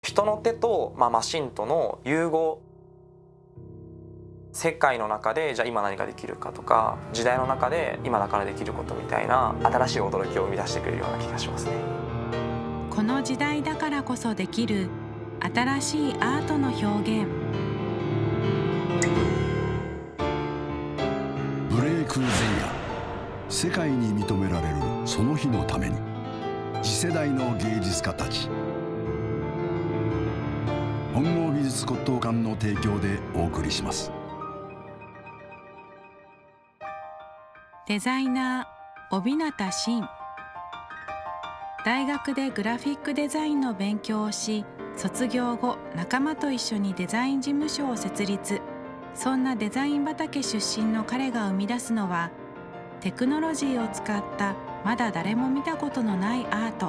人の手と、マシンとの融合、世界の中でじゃあ今何ができるかとか、時代の中で今だからできることみたいな新しい驚きを生み出してくれるような気がしますね。 この時代だからこそできる新しいアートの表現。 ブレイク前夜、世界に認められるその日のために、次世代の芸術家たち。本郷美術骨董館の提供でお送りします。 デザイナー帯名真。大学でグラフィックデザインの勉強をし、卒業後仲間と一緒にデザイン事務所を設立。そんなデザイン畑出身の彼が生み出すのは、テクノロジーを使ったまだ誰も見たことのないアート。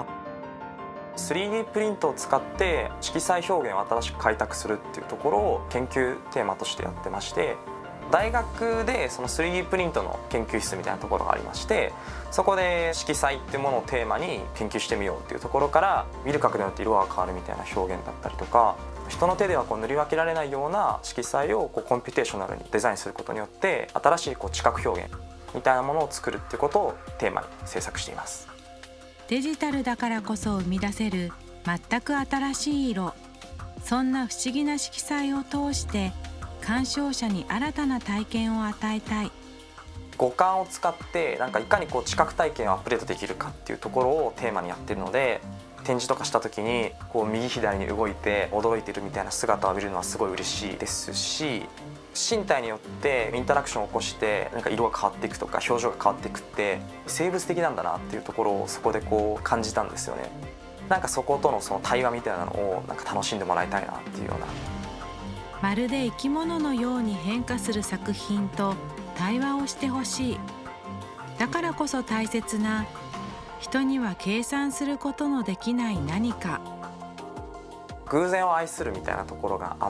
3D プリントを使って色彩表現を新しく開拓するっていうところを研究テーマとしてやってまして、大学でその 3D プリントの研究室みたいなところがありまして、そこで色彩っていうものをテーマに研究してみようっていうところから、見る角度によって色が変わるみたいな表現だったりとか、人の手では塗り分けられないような色彩をコンピュテーショナルにデザインすることによって、新しい知覚表現みたいなものを作るっていうことをテーマに制作しています。 デジタルだからこそ生み出せる全く新しい色。そんな不思議な色彩を通して鑑賞者に新たな体験を与えたい。 五感を使っていかに知覚体験をアップデートできるかっていうところをテーマにやってるので、展示とかした時に右左に動いて驚いてるみたいな姿を見るのはすごい嬉しいですし、身体によってインタラクションを起こして色が変わっていくとか表情が変わっていくって生物的なんだなっていうところをそこで感じたんですよね。そことのその対話みたいなのを楽しんでもらいたいなっていうような。 まるで生き物のように変化する作品と対話をしてほしい。だからこそ大切な、人には計算することのできない何か。 偶然を愛するみたいなところがあって、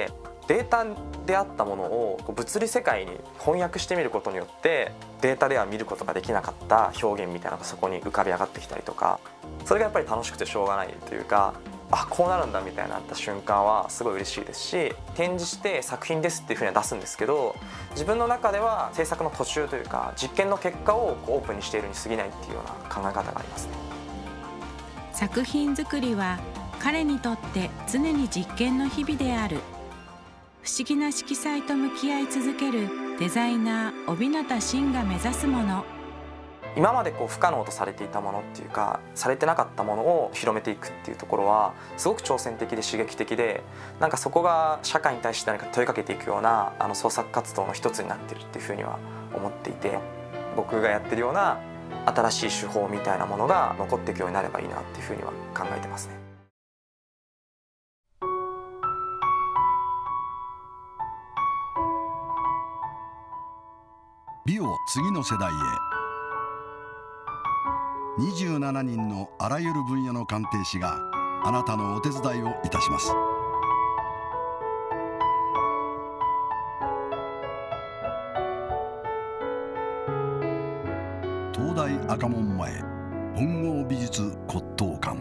データであったものを物理世界に翻訳してみることによって、データでは見ることができなかった表現みたいなのがそこに浮かび上がってきたりとか、それがやっぱり楽しくてしょうがないというか、こうなるんだみたいになった瞬間はすごい嬉しいですし、展示して作品ですっていうふうには出すんですけど、自分の中では制作の途中というか実験の結果をオープンにしているに過ぎないっていうような考え方がありますね。 作品作りは彼にとって常に実験の日々である。不思議な色彩と向き合い続けるデザイナー帯名真が目指すもの。 今まで不可能とされていたものっていうか、されてなかったものを広めていくっていうところはすごく挑戦的で刺激的で、そこが社会に対して何か問いかけていくような創作活動の一つになっているっていうふうには思っていて、僕がやってるような新しい手法みたいなものが残っていくようになればいいなっていうふうには考えてますね。 美を次の世代へ。27人のあらゆる分野の鑑定士があなたのお手伝いをいたします。東大赤門前本郷美術骨董館。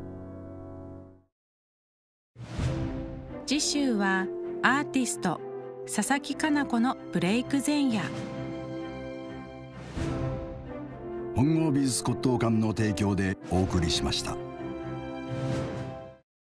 次週はアーティスト佐々木かな子のブレイク前夜。 本郷美術骨董館の提供でお送りしました。